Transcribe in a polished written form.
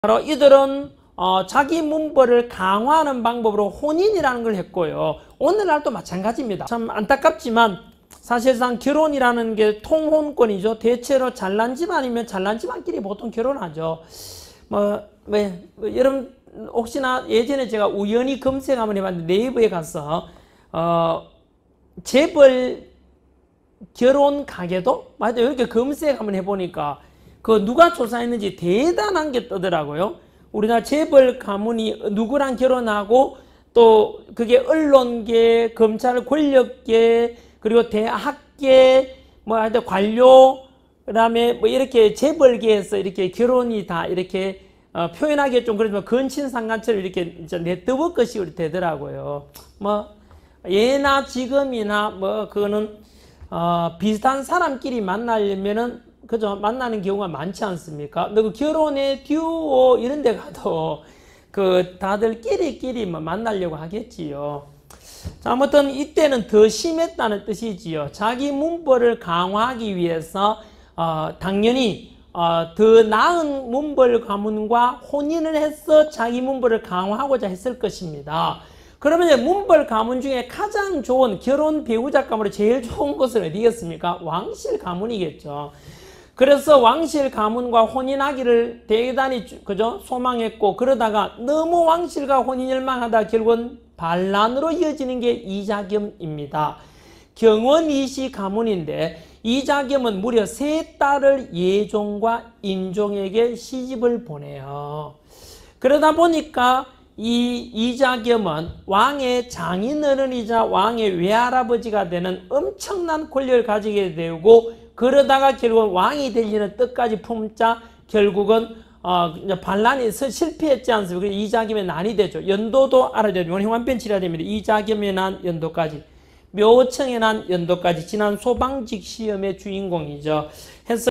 바로 이들은 자기 문벌을 강화하는 방법으로 혼인이라는 걸 했고요. 오늘날도 마찬가지입니다. 참 안타깝지만 사실상 결혼이라는 게 통혼권이죠. 대체로 잘난 집안이면 잘난 집안끼리 보통 결혼하죠. 여러분 혹시나 예전에 제가 우연히 검색 한번 해봤는데 네이버에 가서 재벌 결혼 가계도 맞아요. 이렇게 검색 한번 해보니까 그 누가 조사했는지 대단한 게 뜨더라고요. 우리나라 재벌 가문이 누구랑 결혼하고 또 그게 언론계, 검찰 권력계, 그리고 대학계, 하여튼 관료, 그다음에 이렇게 재벌계에서 이렇게 결혼이 다 이렇게 표현하기 좀 그렇지만 근친상간처럼 이렇게 네트워크식으로 되더라고요. 예나 지금이나 그거는 비슷한 사람끼리 만나려면은 그죠? 만나는 경우가 많지 않습니까? 그 결혼의 듀오 이런 데 가도 다들 끼리끼리 만나려고 하겠지요. 자, 아무튼 이때는 더 심했다는 뜻이지요. 자기 문벌을 강화하기 위해서 당연히 더 나은 문벌 가문과 혼인을 해서 자기 문벌을 강화하고자 했을 것입니다. 그러면 이제 문벌 가문 중에 가장 좋은 결혼 배우자 가문으로 제일 좋은 것은 어디겠습니까? 왕실 가문이겠죠. 그래서 왕실 가문과 혼인하기를 대단히 소망했고, 그러다가 너무 왕실과 혼인 열망하다 결국은 반란으로 이어지는 게 이자겸입니다. 경원이시 가문인데 이자겸은 무려 3딸을 예종과 인종에게 시집을 보내요. 그러다 보니까 이 이자겸은 왕의 장인어른이자 왕의 외할아버지가 되는 엄청난 권력을 가지게 되고, 그러다가 결국은 왕이 되려는 뜻까지 품자 결국은 반란이 실패했지 않습니까? 이자겸의 난이 되죠. 연도도 알아야 돼요. 형완편 치러야 됩니다. 이자겸의 난 연도까지, 묘청의 난 연도까지 지난 소방직 시험의 주인공이죠. 해서